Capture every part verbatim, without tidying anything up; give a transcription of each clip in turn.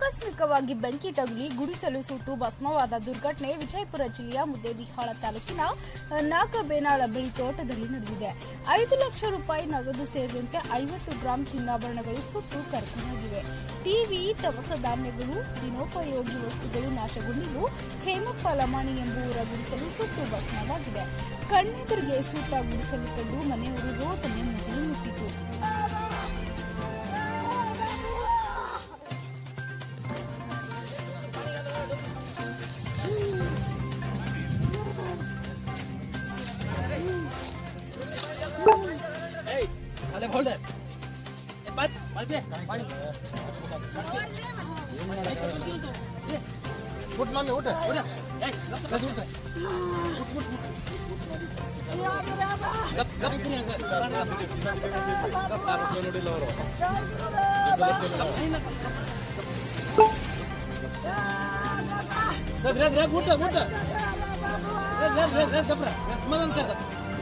ಆಕಸ್ಮಿಕವಾಗಿ ಬೆಂಕಿ ತಗುಲಿ ಗುಡಿಸಲು ಸುಟ್ಟು ಭಸ್ಮವಾದ ದುರ್ಘಟನೆ ವಿಜಯಪುರ ಜಿಲ್ಲೆಯ ಮುದ್ದೇಬಿಹಾಳ ತಾಲೂಕಿನ ನಾಗಬೇನಾಳ ಬಳಿ ತೋಟದಲ್ಲಿ ನಡೆದಿದೆ. ಐದು ಲಕ್ಷ ರೂಪಾಯಿ ನಗದು ಸೇರಿದಂತೆ ಐವತ್ತು ಗ್ರಾಂ ಚಿನ್ನಾಭರಣಗಳು ಸುಟ್ಟು ಕರಕಲಾಗಿವೆ. ಟಿವಿ, ದವಸ ಧಾನ್ಯಗಳು, ದಿನೋಪಯೋಗಿ ವಸ್ತುಗಳು ನಾಶಗೊಂಡಿದ್ದು, ಖೇಮಪ್ಪ ಲಮಾಣಿ ಎಂಬುವರ ಗುಡಿಸಲು ಸುಟ್ಟು ಭಸ್ಮವಾಗಿದೆ. ಕಣ್ಣೆದುರಿಗೆ ಸುಟ್ಟ ಗುಡಿಸಲು ಕಂಡು ಮನೆಯವರು ರೋದನೆ ಮುಗಿಲು ಮುಟ್ಟಿತು. Hey, hold it. But, but there. Put mommy, put it, put it. Hey, let's put it. Put, put, put. Gap, gap itni anga. Gap karo ko nodi loro. Red, red, red, put it, put it. Red, red, red, red, gap. Magan kar gap.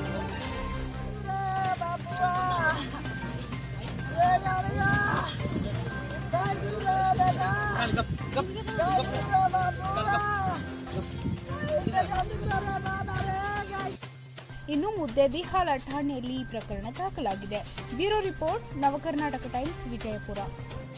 ಇನ್ನು ಮುದ್ದೇಬಿಹಾಳ ಠಾಣೆಯಲ್ಲಿ ಈ ಪ್ರಕರಣ ದಾಖಲಾಗಿದೆ. Bureau report, Navakarnataka Times, Vijayapura.